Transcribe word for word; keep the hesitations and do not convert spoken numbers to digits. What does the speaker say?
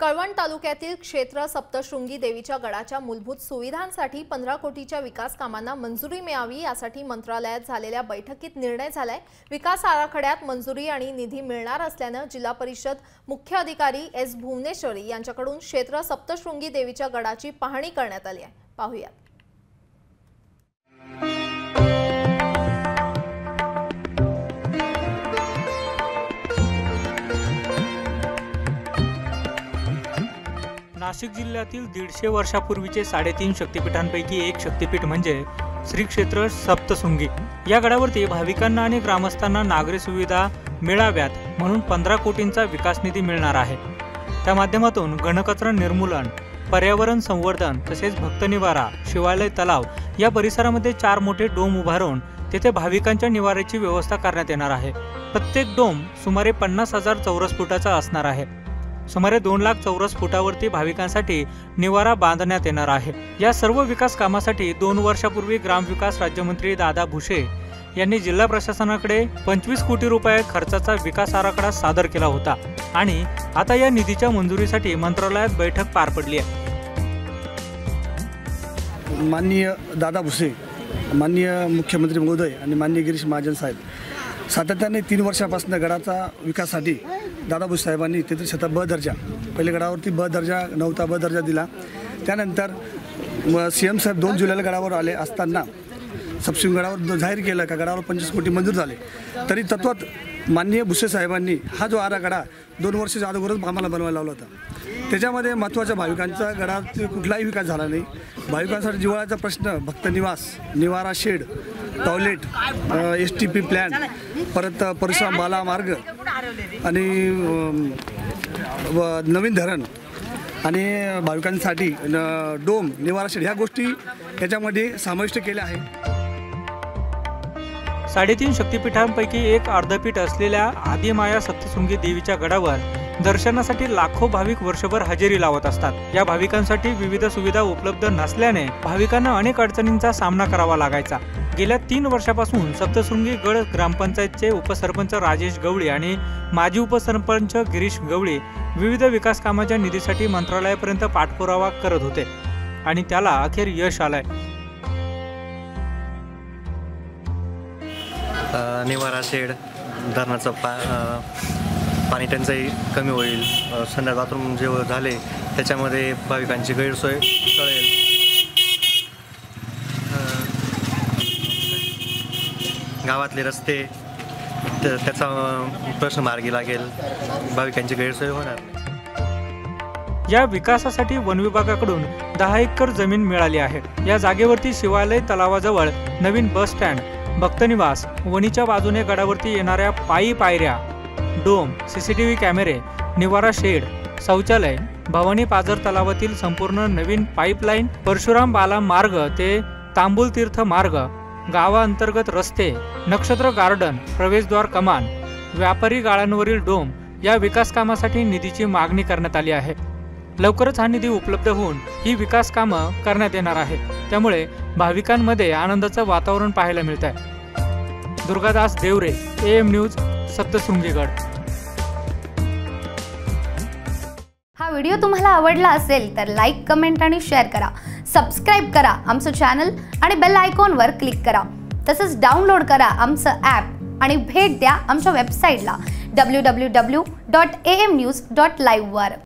कळवण तालुक्यातील क्षेत्र सप्तशृंगी देवीच्या गडाच्या मूलभूत सुविधांसाठी पंधरा कोटीच्या विकास कामांना मंजुरी मिळावी यासाठी मंत्रालयात झालेल्या बैठकीत निर्णय झालाय। विकास आराखड्यात मंजुरी आणि निधी मिळणार असल्याने जिल्हा परिषद मुख्य अधिकारी एस भुवनेश्वरी यांच्याकडून क्षेत्र सप्तशृंगी देवीच्या गडाची पाहणी करण्यात आली आहे। पाहूया। नाशिक जिल्ह्यातील दीडशे वर्षापूर्वीचे साडेतीन शक्तिपीठांपैकी एक शक्तिपीठ म्हणजे श्री क्षेत्र सप्तशृंगी। या गडावरती भाविकांना आणि ग्रामस्थांना नागरी सुविधा मिळाव्यात म्हणून पंधरा कोटींचा विकास निधी मिळणार आहे। त्या माध्यमातून घनकचरा निर्मूलन, पर्यावरण संवर्धन तसेच भक्त निवारा, शिवालय तलाव या परिसरामध्ये चार मोठे डोम उभारून तेथे भाविकांच्या निवाऱ्याची व्यवस्था करण्यात येणार आहे। प्रत्येक डोम सुमारे पन्नास हजार चौरस फुटाचा असणार आहे। सुमारे दोन लाख चौरस फुटावरती भाविकांसाठी निवारा बांधण्यात येणार आहे। या सर्व विकास कामासाठी दोन वर्षापूर्वी ग्रामविकास राज्यमंत्री दादा भुसे यांनी जिल्हा प्रशासनाकडे पंचवीस कोटी रुपये खर्चाचा विकास आराखडा सादर केला होता आणि आता या निधीच्या मंजुरीसाठी मंत्रालयात बैठक पार पडली आहे। माननीय दादा भुसे, माननीय मुख्यमंत्री महोदय आणि माननीय गिरीश महाजन साहेब सातत्याने तीन वर्षापासून गडाचा विकासासाठी दादा भुसे साहेबांनी तेहतीस शतक ब दर्जा, पहिले गडावरती ब दर्जा नव्हता, ब दर्जा दिला। त्यानंतर सी एम साहेब दोन जुलैला गडावर आले असताना सप्तशृंगी गडावर जाहीर केलं का गडावर पंचवीस कोटी मंजूर झाले। तरी तत्वात माननीय भुसे साहेबांनी हा जो आराखडा दोन वर्षाच्या अगोदरच आम्हाला बनवायला लावला होता। त्याच्यामध्ये महत्त्वाच्या भाविकांचा गडात कुठलाही विकास झाला नाही। भाविकांसाठी जिव्हाळ्याचा प्रश्न, भक्त निवास, निवारा shed, toilet, S T P plan, परत परशुराम बाला मार्ग आणि नवीन धरण आणि भाविकांसाठी डोम, निवारा शेड ह्या गोष्टी याच्यामध्ये समाविष्ट केल्या आहेत। साडेतीन शक्तिपीठांपैकी एक अर्धपीठ असलेल्या आदिमाया सप्तशृंगी देवीच्या गडावर दर्शनासाठी लाखो भाविक वर्षभर हजेरी लावत असतात। या भाविकांसाठी विविध सुविधा उपलब्ध नसल्याने भाविकांना अनेक अडचणींचा सामना करावा लागायचा। गेल्या तीन वर्षापासून सप्तशृंगी गड ग्रामपंचायतचे उपसरपंच राजेश गवळी आणि माजी उपसरपंच गिरीश गवळी विविध विकास कामाच्या निधीसाठी मंत्रालयापर्यंत पाठपुरावा करत होते आणि त्याला अखेर यश आलंय। निवारा शेड, धरणाचं पा पाणी टंचाई कमी होईल, संडास बाथरूम जे झाले त्याच्यामध्ये भाविकांची गैरसोय टळेल, गावातले रस्ते त्याचा प्रश्न मार्गी लागेल, भाविकांची गैरसोय होणार। या विकासासाठी वन विभागाकडून दहा एकर जमीन मिळाली आहे। या जागेवरती शिवालय तलावाजवळ नवीन बस स्टँड, भक्तनिवास, वणीच्या बाजूने गडावरती येणाऱ्या पायी पायऱ्या, डोम, सीसीटीव्ही कॅमेरे, निवारा शेड, शौचालय, भवानी पाझर तलावातील संपूर्ण नवीन पाईपलाईन, परशुराम बाला मार्ग ते तांबुल तीर्थ मार्ग, गावाअंतर्गत रस्ते, नक्षत्र गार्डन, प्रवेशद्वार कमान, व्यापारी गाळ्यांवरील डोम या विकास कामासाठी निधीची मागणी करण्यात आली आहे। लवकरच हा निधी उपलब्ध होऊन ही विकास कामं करण्यात येणार आहे। त्यामुळे भाविकांमध्ये आनंदाचं वातावरण पाहायला मिळत आहे। Durgadas Deore, A M news, Saptashrungigad. हा व्हिडिओ तुम्हाला आवडला असेल तर लाईक, कमेंट आणि शेअर करा। सबस्क्राइब करा आमचं चॅनल आणि बेल आयकॉनवर क्लिक करा। तसंच डाउनलोड करा आमचं ॲप आणि भेट द्या आमच्या वेबसाईटला W W W dot A M news dot live वर।